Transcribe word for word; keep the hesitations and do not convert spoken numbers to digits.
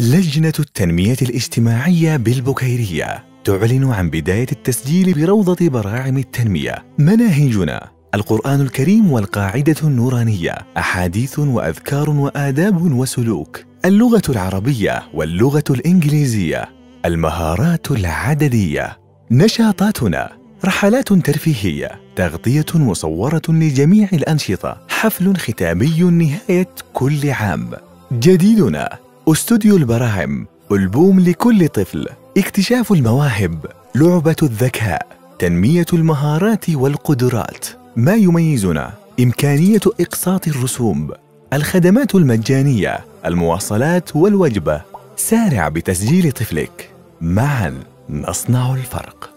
لجنة التنمية الاجتماعية بالبكيرية تعلن عن بداية التسجيل بروضة براعم التنمية. مناهجنا: القرآن الكريم والقاعدة النورانية، أحاديث وأذكار وآداب وسلوك، اللغة العربية واللغة الإنجليزية، المهارات العددية. نشاطاتنا: رحلات ترفيهية، تغطية مصورة لجميع الأنشطة، حفل ختامي نهاية كل عام. جديدنا: استوديو البراعم، ألبوم لكل طفل، اكتشاف المواهب، لعبة الذكاء، تنمية المهارات والقدرات. ما يميزنا: إمكانية إقساط الرسوم، الخدمات المجانية، المواصلات والوجبة. سارع بتسجيل طفلك، معاً نصنع الفرق.